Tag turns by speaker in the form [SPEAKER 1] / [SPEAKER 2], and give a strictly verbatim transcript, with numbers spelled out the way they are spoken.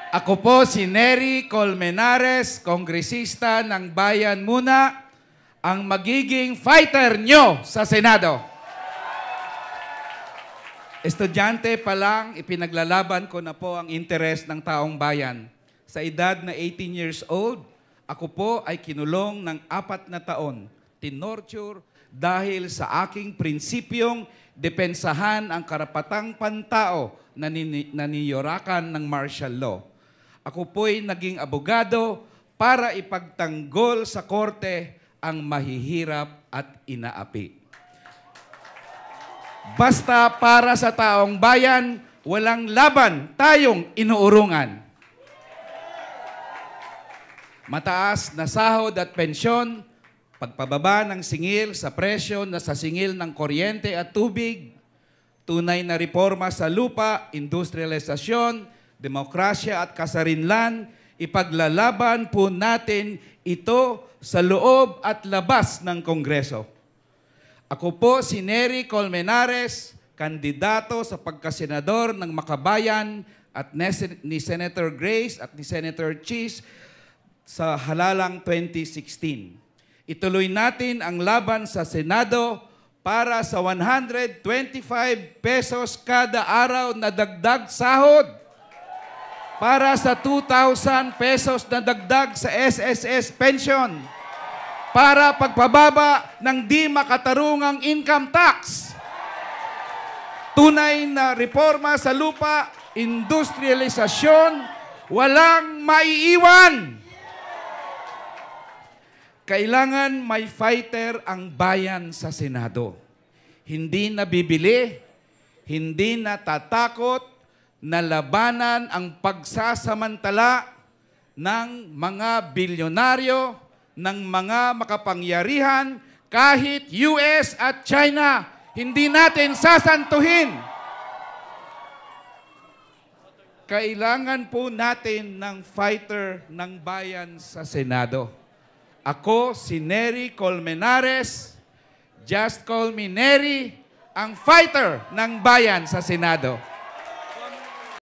[SPEAKER 1] Ako po si Neri Colmenares, kongresista ng Bayan Muna, ang magiging fighter nyo sa Senado. Estudyante pa lang, ipinaglalaban ko na po ang interes ng taong bayan. Sa edad na eighteen years old, ako po ay kinulong ng apat na taon, tinorture dahil sa aking prinsipyong depensahan ang karapatang pantao na naniyorakan ng martial law. Ako po'y naging abogado para ipagtanggol sa korte ang mahihirap at inaapi. Basta para sa taong bayan, walang laban tayong inuurungan. Mataas na sahod at pensyon, pagpababa ng singil sa presyo na sa singil ng kuryente at tubig, tunay na reforma sa lupa, industrialisasyon, demokrasya at kasarinlan, ipaglalaban po natin ito sa loob at labas ng Kongreso. Ako po si Neri Colmenares, kandidato sa pagkasenador ng Makabayan at ni Senator Grace at ni Senator Cheese sa halalang twenty sixteen. Ituloy natin ang laban sa Senado para sa one hundred twenty-five pesos kada araw na dagdag sahod, para sa two thousand pesos na dagdag sa S S S pension, para pagpababa ng di makatarungang income tax, tunay na reforma sa lupa, industrialisasyon, walang maiiwan. Kailangan may fighter ang bayan sa Senado. Hindi na bibili, hindi na tatakot na labanan ang pagsasamantala ng mga bilyonaryo, ng mga makapangyarihan, kahit U S at China. Hindi natin sasantuhin. Kailangan po natin ng fighter ng bayan sa Senado. Ako, si Neri Colmenares, just call me Neri, ang fighter ng bayan sa Senado.